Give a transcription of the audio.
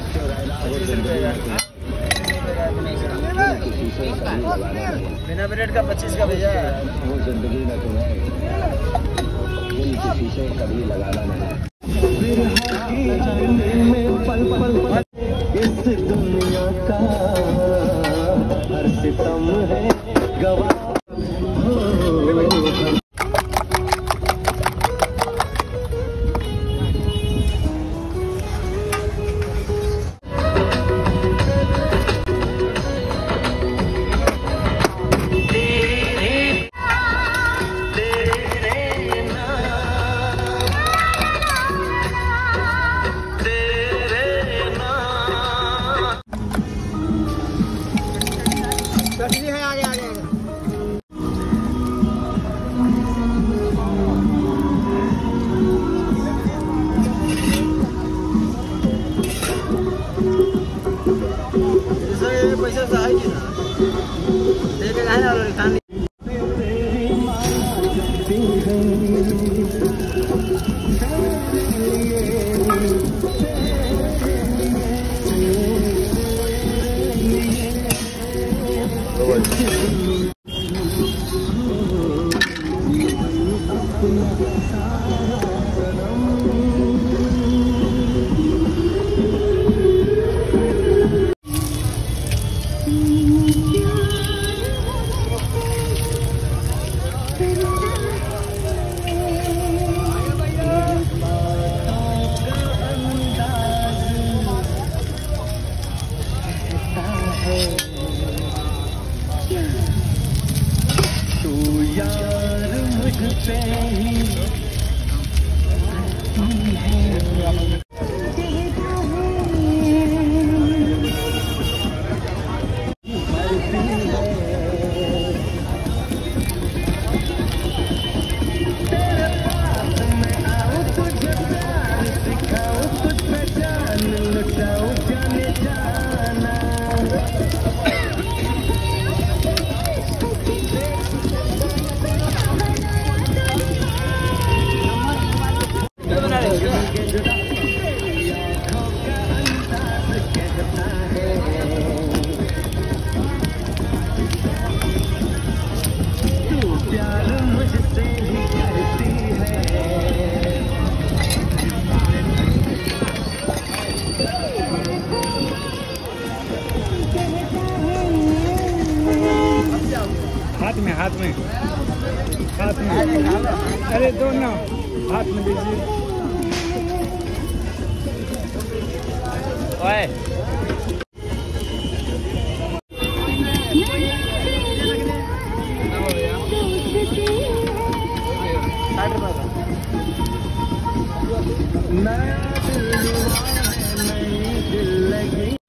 बिना ब्रेड का 25 का भैया। वो जिंदगी में तुम्हें दिल के शीशे कभी लगाना नहीं। पल पल इस दुनिया का हर सितम है गवाह। है आगे आगे आगे। पैसा से आएगी ना लेके जाए और खाने। तू यार मुझसे ही हाथ में अरे दोनों हाथ में दीजिए। नया दिल लगी।